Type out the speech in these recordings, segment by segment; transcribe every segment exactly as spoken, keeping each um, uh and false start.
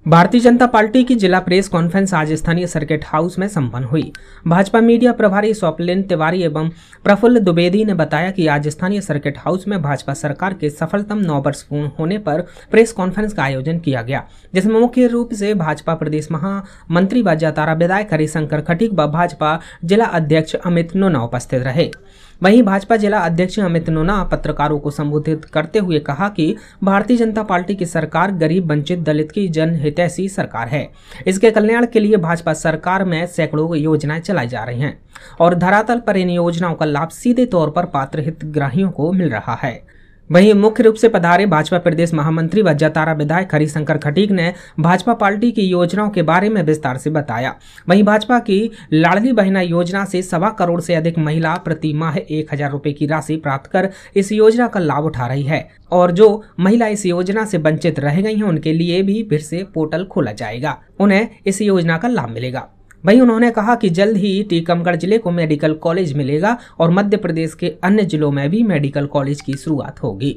Bharatiya Janata party की जिला press conference आज स्थानीय सर्किट हाउस में संपन्न हुई। भाजपा मीडिया प्रभारी स्वप्निल तिवारी एवं प्रफुल्ल द्विवेदी ने बताया कि आज स्थानीय सर्किट हाउस में भाजपा सरकार के सफलतम नौ वर्ष पूर्ण होने पर प्रेस कॉन्फ्रेंस का आयोजन किया गया, जिसमें मुख्य रूप से भाजपा प्रदेश महामंत्री व जातारा विधायक हरिशंकर खटीक व भाजपा जिला अध्यक्ष अमित नोना उपस्थित रहे। वहीं भाजपा जिला अध्यक्ष अमित नोना पत्रकारों को संबोधित करते हुए कहा कि भारतीय जनता पार्टी की सरकार गरीब, वंचित, दलित की जनहितैषी सरकार है। इसके कल्याण के लिए भाजपा सरकार में सैकड़ों योजनाएं चलाई जा रही हैं और धरातल पर इन योजनाओं का लाभ सीधे तौर पर पात्र हितग्राहियों को मिल रहा है। वहीं मुख्य रूप से पधारे भाजपा प्रदेश महामंत्री व जातारा विधायक हरिशंकर खटीक ने भाजपा पार्टी की योजनाओं के बारे में विस्तार से बताया। वहीं भाजपा की लाडली बहना योजना से सवा करोड़ से अधिक महिला प्रति माह एक हजार रुपए की राशि प्राप्त कर इस योजना का लाभ उठा रही है और जो महिला इस योजना से वंचित रह गई हैं उनके लिए भी फिर से पोर्टल खोला जाएगा, उन्हें इस योजना का लाभ मिलेगा। वहीं उन्होंने कहा कि जल्द ही टीकमगढ़ जिले को मेडिकल कॉलेज मिलेगा और मध्य प्रदेश के अन्य जिलों में भी मेडिकल कॉलेज की शुरुआत होगी।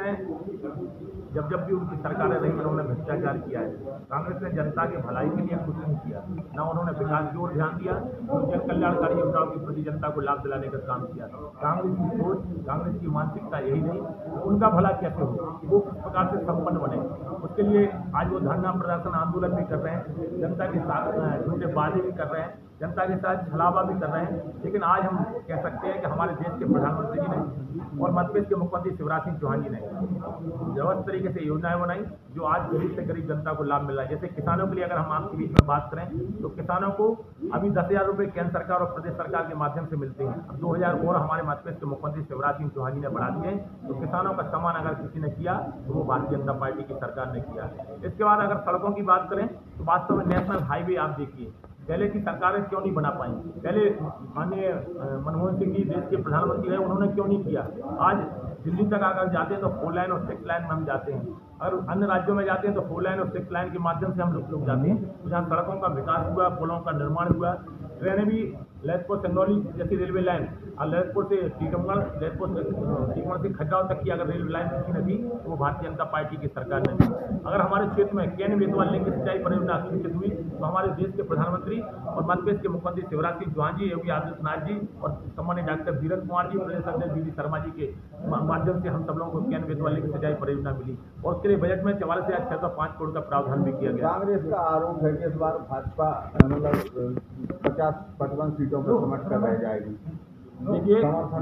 जब जब भी उनकी सरकारें रही उन्होंने भ्रष्टाचार किया है। कांग्रेस ने जनता की भलाई के लिए कुछ नहीं किया, न उन्होंने विकास की ओर ध्यान दिया, जन कल्याणकारी योजनाओं के प्रति जनता को लाभ दिलाने का काम किया। कांग्रेस की सोच, कांग्रेस की मानसिकता यही नहीं, उनका भला कैसे हो, वो किस प्रकार से संपन्न बने, उसके लिए आज वो धरना प्रदर्शन आंदोलन भी कर रहे हैं, जनता के साथ झूठे वादे भी कर रहे हैं, जनता के साथ छलावा भी कर रहे हैं। लेकिन आज हम कह सकते हैं कि हमारे देश के प्रधानमंत्री जी ने और मध्य प्रदेश के मुख्यमंत्री शिवराज सिंह चौहान जी ने व्यवस्थित तरीके से योजनाएं बनाई जो आज गरीब से गरीब जनता को लाभ मिल रहा है। जैसे किसानों के लिए अगर हम आपके बीच में बात करें तो किसानों को अभी दस हजार रुपये केंद्र सरकार और प्रदेश सरकार के माध्यम से मिलते हैं। अब दो हजार और हमारे मध्य प्रदेश के मुख्यमंत्री शिवराज सिंह चौहान जी ने बढ़ा दिए। तो किसानों का सम्मान अगर किसी ने किया तो वो भारतीय जनता पार्टी की सरकार ने किया। इसके बाद अगर सड़कों की बात करें तो वास्तव में नेशनल हाईवे आप देखिए, पहले की सरकारें क्यों नहीं बना पाई। पहले माननीय मनमोहन सिंह जी देश के प्रधानमंत्री रहे, उन्होंने क्यों नहीं किया। आज दिल्ली तक अगर जाते हैं तो फोर लाइन और सिक्स लाइन में हम जाते हैं, अगर अन्य राज्यों में जाते हैं तो फोर लाइन और सिक्स लाइन के माध्यम से हम लोग जाते हैं। तो जहाँ सड़कों का विकास हुआ, पुलों का निर्माण हुआ, ट्रेनें भी ललितपुर चंदौली जैसी रेलवे लाइन और ललितपुर से टीकमगढ़, ललितपुर से टीकमगढ़ से खजुराहो तक की अगर रेलवे लाइन किसी ने दी तो वो भारतीय जनता पार्टी की सरकार ने दी। अगर हमारे क्षेत्र में केन बेतवा लिंक सिंचाई परियोजना स्वीकृत हुई तो हमारे देश के प्रधानमंत्री और मध्य प्रदेश के मुख्यमंत्री शिवराज सिंह चौहान जी, योगी आदित्यनाथ जी और सम्मान्य डॉक्टर वीरेंद्र कुमार जी, प्रदेश अध्यक्ष डी वी शर्मा जी के माध्यम से हम सब लोगों को केन बेतवा लिंक सिंचाई परियोजना मिली और उसके लिए बजट में चवालीस हजार छह सौ पाँच करोड़ का प्रावधान भी किया गया। कांग्रेस का आरोप है कि इस बार भाजपा मतलब पचास पचपन सीटों पर समझ कर रह जाएगी। देखिए,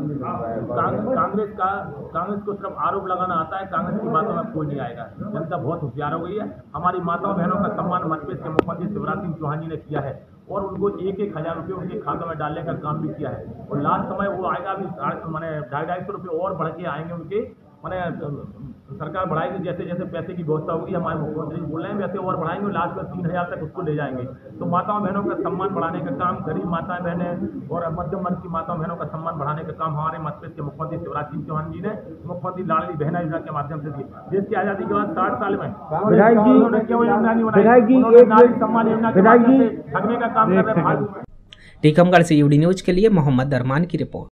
कांग्रेस का कांग्रेस को सिर्फ आरोप लगाना आता है, कांग्रेस की बातों में कोई नहीं आएगा। जनता बहुत होशियार हो गई है। हमारी माताओं बहनों का सम्मान मध्य प्रदेश के मुख्यमंत्री शिवराज सिंह चौहान जी ने किया है और उनको एक एक हजार रुपये उनके खातों में डालने का काम भी किया है और लास्ट समय वो आएगा अभी मैंने ढाई ढाई सौ रुपये और बढ़ के आएंगे उनके, मैंने सरकार बढ़ाएगी जैसे जैसे पैसे की व्यवस्था होगी, हमारे मुख्यमंत्री बोल रहे हैं वैसे और बढ़ाएंगे, लास्ट में तीन हजार तक उसको ले जाएंगे। तो माताओं बहनों का सम्मान बढ़ाने का काम, गरीब माताएं बहनें और मध्यम वर्ग की माताओं बहनों का सम्मान बढ़ाने का काम हमारे मध्य प्रदेश के मुख्यमंत्री शिवराज सिंह चौहान जी ने मुख्यमंत्री लाडली बहना योजना के माध्यम से दी। देश की आजादी के बाद साठ साल में विधायक जी नारी सम्मान योजना के माध्यम से ठगने का काम कर रहे हैं। टीकमगढ़ से यूडी न्यूज के लिए मोहम्मद अरमान की रिपोर्ट।